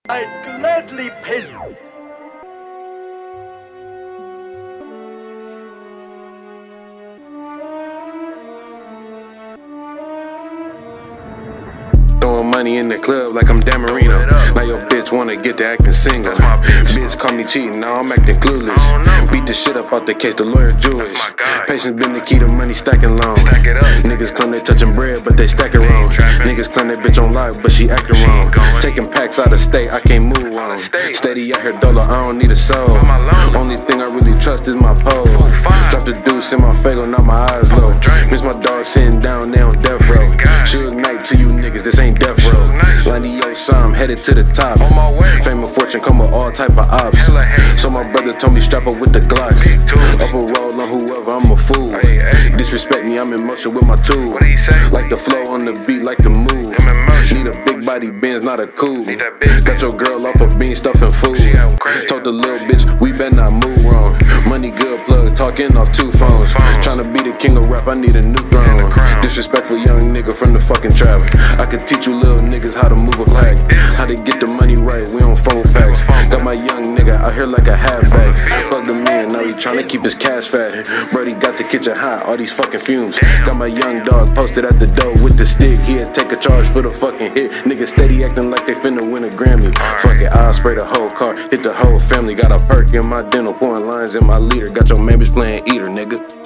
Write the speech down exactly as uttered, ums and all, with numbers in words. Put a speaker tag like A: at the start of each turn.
A: I'd gladly pay you.
B: Throwing money in the club like I'm Dan Marino. Now your bitch wanna get to acting single. Bitch call me cheating, now I'm acting clueless. Beat the shit up out the case, the lawyer Jewish. Patience been the key to money stacking long. Niggas claim they touching bread, but they stack it wrong. Niggas claim that bitch on live, but she acting wrong. Taking packs out of state, I can't move on. Steady out here dollar, I don't need a soul. Only thing I really trust is my pole. Drop the deuce in my fago, now my eyes low. Miss my dog sitting down, they on death row. Suge Knight to you niggas, this ain't death row. Laniosa, I'm headed to the top. Fame and fortune come with all type of ops. So my brother told me strap up with the Glocks. Up a roll on whoever, I'm a fool. Disrespect me, I'm in motion with my tool. Like the flow on the beat, like the move. Need a big body Benz, not a coupe. Got your girl off of bean stuffing food. Told the little bitch, we better not move wrong. Money good plug, talking off two phones. Tryna be the king of rap, I need a new throne. Disrespectful young nigga from the fucking trap. I could teach you little niggas how to move a pack. How to get the money right, we on four packs. Got my young nigga out here like a halfback. Plugged him in, now he tryna keep his cash fat. Brody got the kitchen hot, all these fucking fumes. Got my young dog posted at the door with the stick. He'll take a charge for the fucking hit. Niggas steady acting like they finna win a Grammy. Fuck it, I'll spray the whole car, hit the whole family. Got a perk in my dental, pouring lines in my leader. Got your man bitch playing eater, nigga.